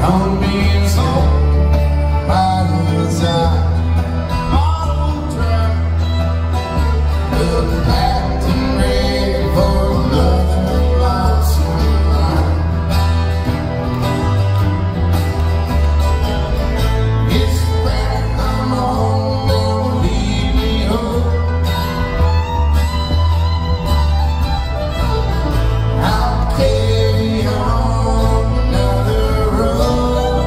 Homies home by the side, bottle dry, but packed and ready for another lonesome ride. It's when I'm home, they'll leave me home. I'll carry on another road.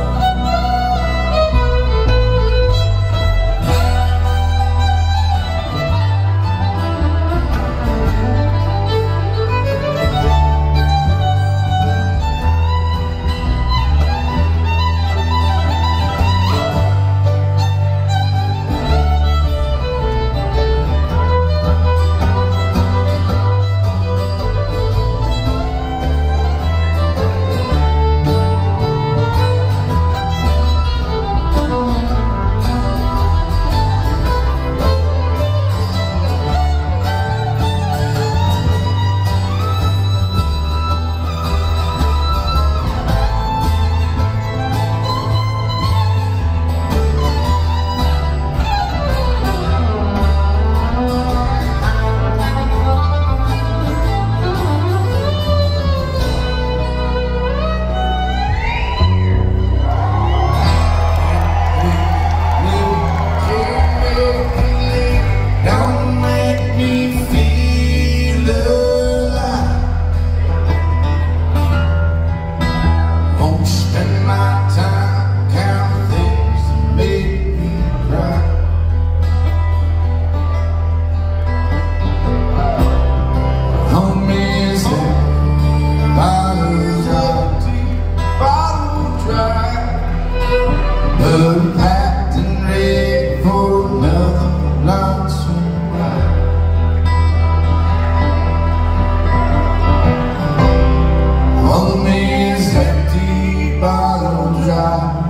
Don't make me feel alive. Won't spend my time counting things that make me cry. Homies and bottles empty, bottle dry, but packed and ready for another lonesome ride. Homies empty, bottle dry.